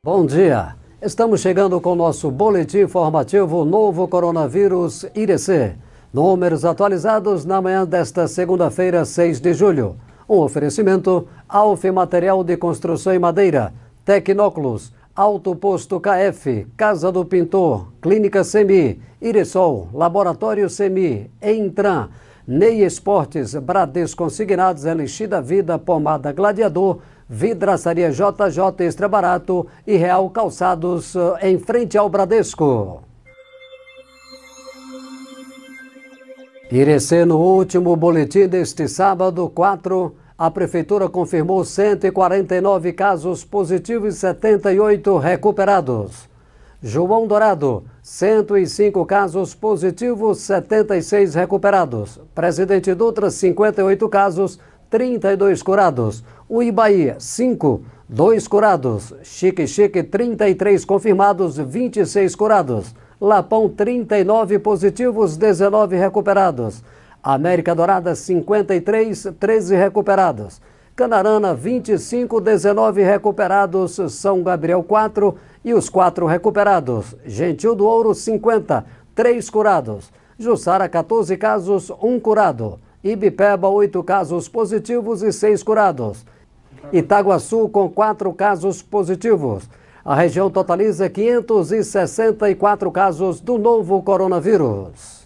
Bom dia, estamos chegando com o nosso boletim informativo Novo Coronavírus IDC. Números atualizados na manhã desta segunda-feira, 6 de julho. Um oferecimento Alfe Material de Construção e Madeira, Tecnóculos, Auto Posto KF, Casa do Pintor, Clínica Semi, Irisol, Laboratório Semi, Entran, Ney Esportes, Bradesco Consignados, Elixir da Vida, Pomada Gladiador, Vidraçaria JJ Extra Barato e Real Calçados em frente ao Bradesco. IDC no último boletim deste sábado, 4, a Prefeitura confirmou 149 casos positivos e 78 recuperados. João Dourado, 105 casos positivos, 76 recuperados. Presidente Dutra, 58 casos, 32 curados. Uibaí, 5, 2 curados. Xique-Xique, 33 confirmados, 26 curados. Lapão, 39 positivos, 19 recuperados. América Dourada, 53, 13 recuperados. Canarana, 25, 19 recuperados. São Gabriel, 4 e os 4 recuperados. Gentil do Ouro, 50, 3 curados. Jussara, 14 casos, 1 curado. Ibipeba, 8 casos positivos e 6 curados. Itaguaçu, com 4 casos positivos. A região totaliza 564 casos do novo coronavírus.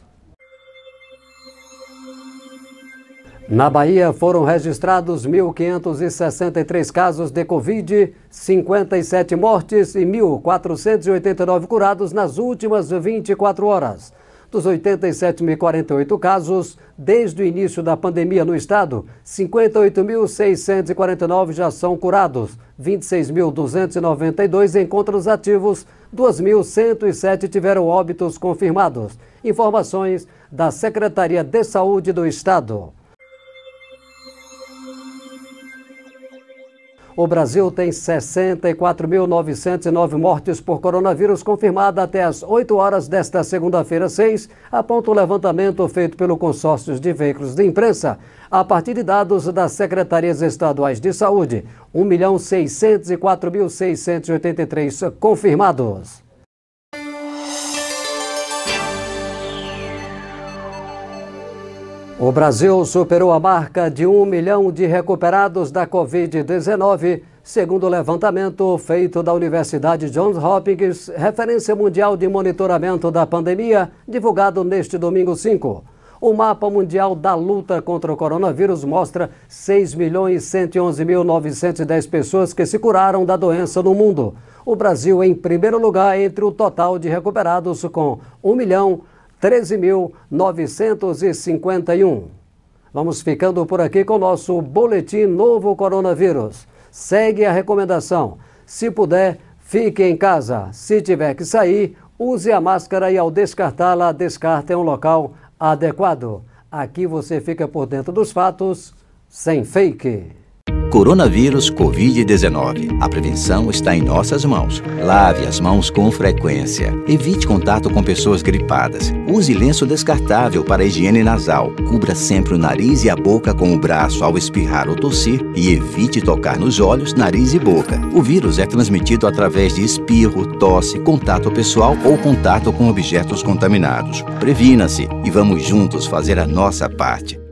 Na Bahia foram registrados 1.563 casos de Covid, 57 mortes e 1.489 curados nas últimas 24 horas. Dos 87.048 casos, desde o início da pandemia no estado, 58.649 já são curados, 26.292 encontros ativos, 2.107 tiveram óbitos confirmados. Informações da Secretaria de Saúde do Estado. O Brasil tem 64.909 mortes por coronavírus confirmada até as 8 horas desta segunda-feira 6, aponta o levantamento feito pelo consórcio de veículos de imprensa, a partir de dados das Secretarias Estaduais de Saúde, 1.604.683 confirmados. O Brasil superou a marca de 1 milhão de recuperados da Covid-19, segundo o levantamento feito da Universidade Johns Hopkins, referência mundial de monitoramento da pandemia, divulgado neste domingo 5. O mapa mundial da luta contra o coronavírus mostra 6.111.910 pessoas que se curaram da doença no mundo. O Brasil em primeiro lugar entre o total de recuperados, com 1.013.951. Vamos ficando por aqui com o nosso boletim Novo Coronavírus. Segue a recomendação. Se puder, fique em casa. Se tiver que sair, use a máscara e ao descartá-la, descarte em um local adequado. Aqui você fica por dentro dos fatos, sem fake. Coronavírus Covid-19. A prevenção está em nossas mãos. Lave as mãos com frequência. Evite contato com pessoas gripadas. Use lenço descartável para higiene nasal. Cubra sempre o nariz e a boca com o braço ao espirrar ou tossir e evite tocar nos olhos, nariz e boca. O vírus é transmitido através de espirro, tosse, contato pessoal ou contato com objetos contaminados. Previna-se e vamos juntos fazer a nossa parte.